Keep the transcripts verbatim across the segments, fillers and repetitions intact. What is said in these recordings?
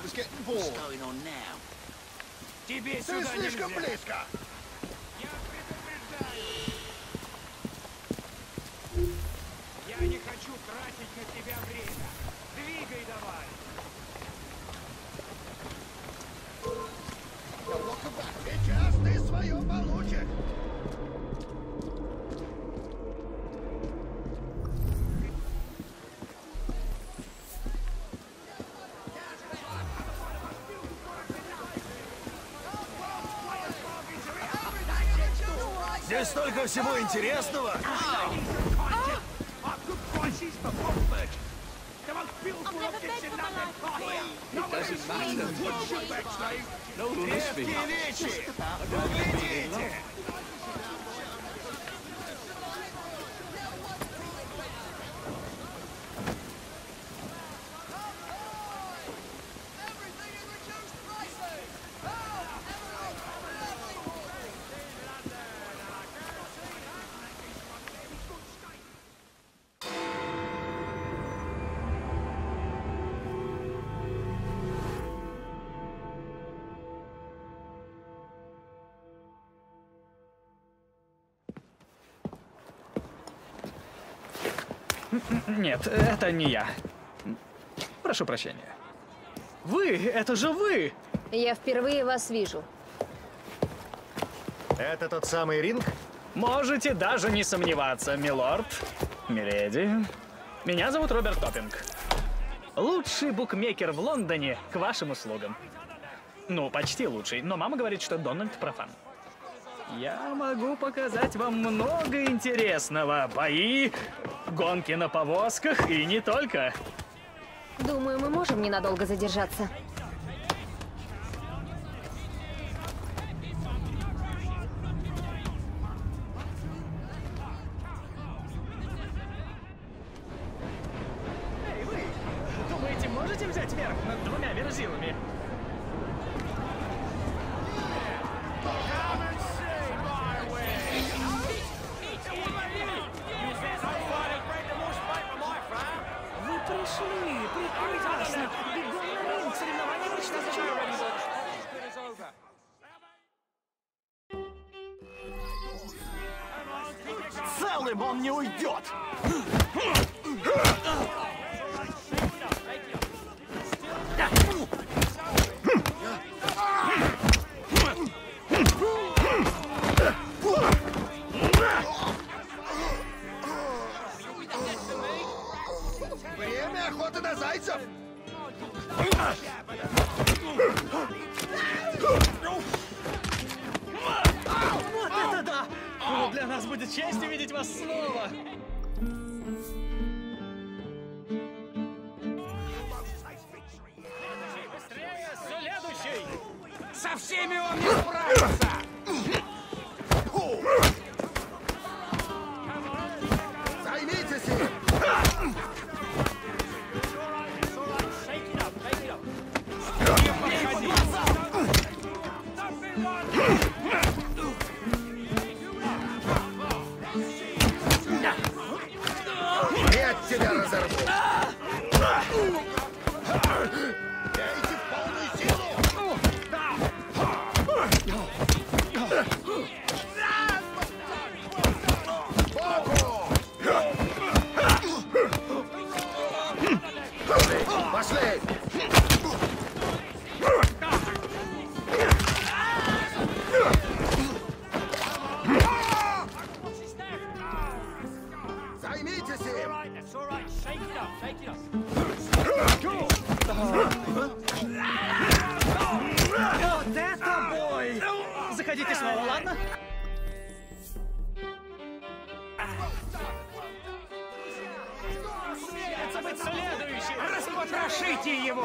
was getting bored. What's going on now? Тебе Ты сюда слишком нельзя. близко. Я предупреждаю. Я не хочу тратить на тебя время. Двигай давай. Сейчас ты свое получишь. Здесь столько всего интересного. Детские вещи! Поглядите! Нет, это не я. Прошу прощения. Вы, это же вы! Я впервые вас вижу. Это тот самый ринг? Можете даже не сомневаться, милорд, миледи. Меня зовут Роберт Топпинг. Лучший букмекер в Лондоне к вашим услугам. Ну, почти лучший, но мама говорит, что Дональд профан. Я могу показать вам много интересного. Бои, гонки на повозках и не только. Думаю, мы можем ненадолго задержаться. Эй, вы! Думаете, можете взять верх над двумя верзилами? Вы пришли! Прекрасно! Бегом на ринг! Соревнования начинаются! Целым он не уйдет! Время охоты на зайцев. Вот это да! Ну, для нас будет честь увидеть вас снова! Быстрее, следующий! Со всеми он не справится! Займитесь им. Я тебя разорву. Дайте в полную силу. Боку. Пошли. Займитесь им. Вот это бой! Заходите снова, ладно? Смеется быть следующий! Распотрошите его!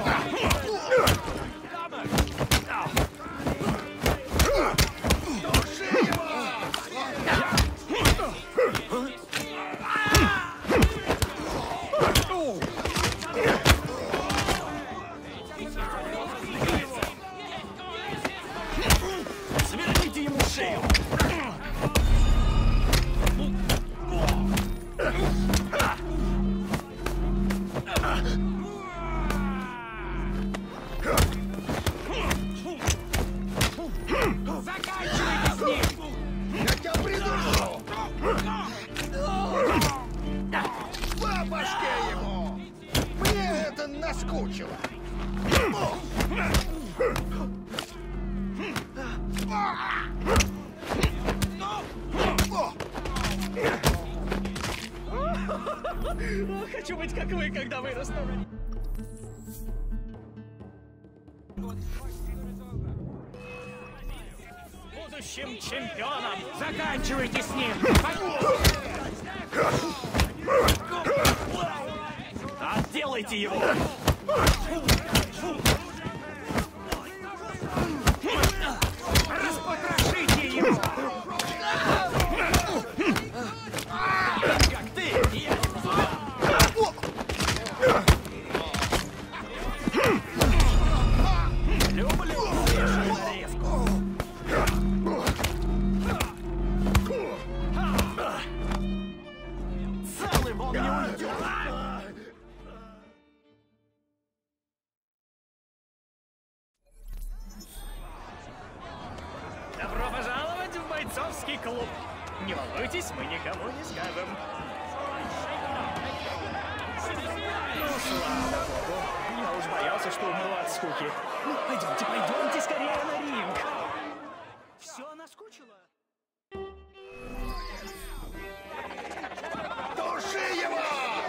Сверните ему шею! наскучило. Хочу быть как вы, когда вырасту. Будущим чемпионом. Заканчивайте с ним! Отделайте его! Распотрошите его! Как ты! Я... Люблю свежую нарезку! Целым он не уйдет! Добро пожаловать в бойцовский клуб. Не волнуйтесь, мы никому не скажем. Ну, слава богу. Я уж боялся, что умру от скуки. Ну, пойдемте, пойдемте скорее на ринг. Все наскучило. Туши его!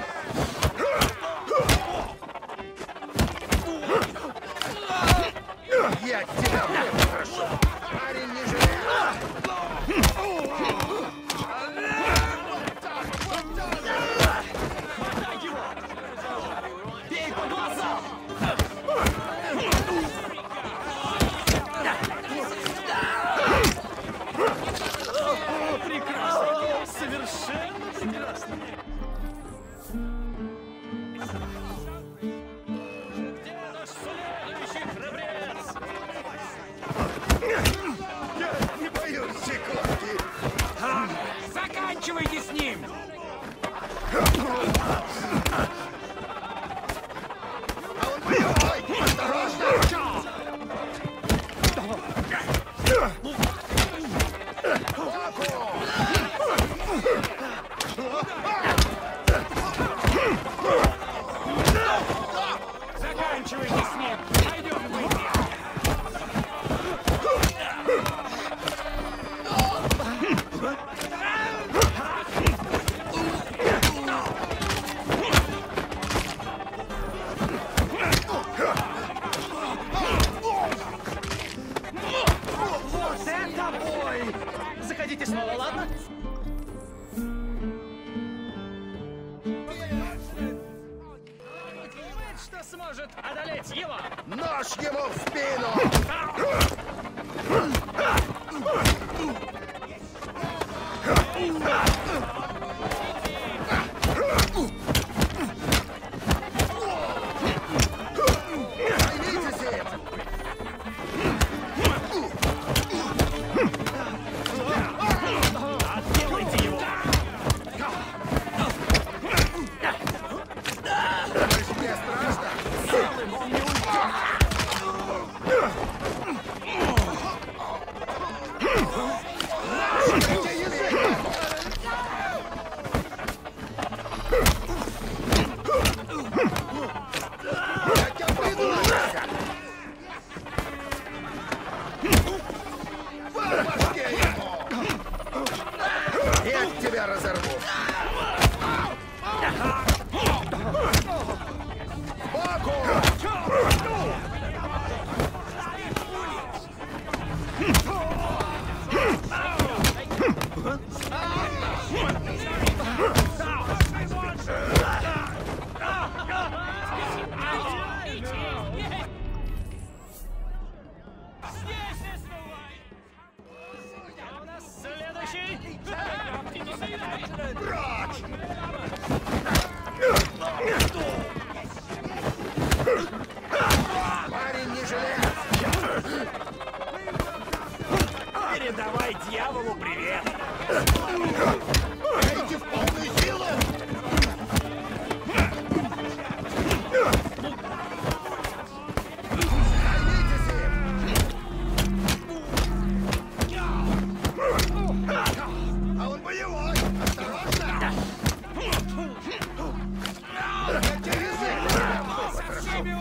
Я тебя выпотрошу! Парень не жалеет! Хватай его! Бей по глазам! Прекрасно. Совершенно прекрасно. Где наш следующий храбрец? Я не боюсь секунды! Заканчивайте с ним! А он боёт! Ой, осторожно! Заканчивайте с ним! Пойдем выпьем! Вот это бой! Заходите снова, ладно? Думает, что сможет одолеть его. Нож ему в спину! Займитесь им! Отделайте его. Мне страшно! Целым он не уйдет! Где язык?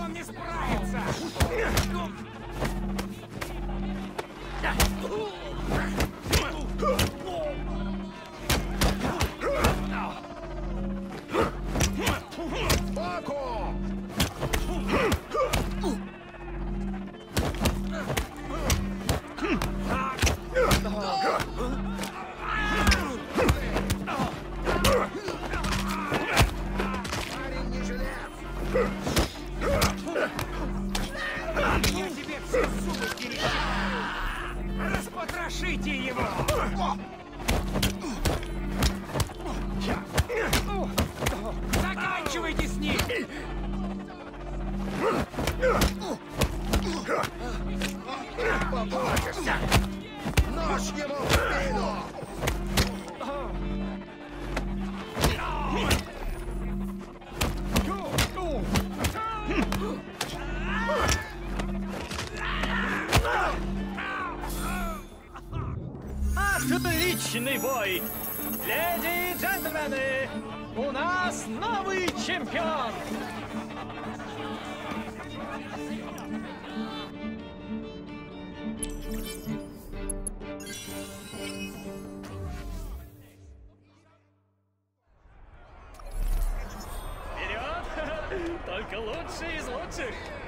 вам не справиться! Боку! Парень не жилец! Я тебе все зубы пересчитаю! Распотрошите его! Заканчивайте с ним! Поплатишься! Нож ему в спину! Отличный бой! Леди и джентльмены, у нас новый чемпион! Вперед! Только лучший из лучших!